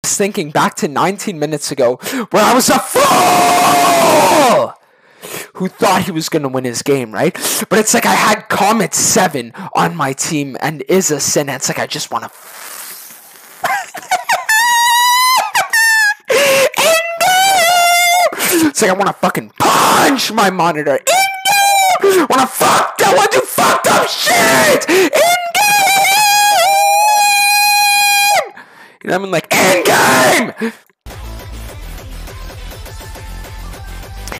thinking back to 19 minutes ago where I was a fool who thought he was going to win his game, right? But it's like I had Comet 7 on my team and Izzas, and it's like I just want to it's like I want to fucking punch my monitor. I want to do fucked up shit in game. You know what I mean? Like in game.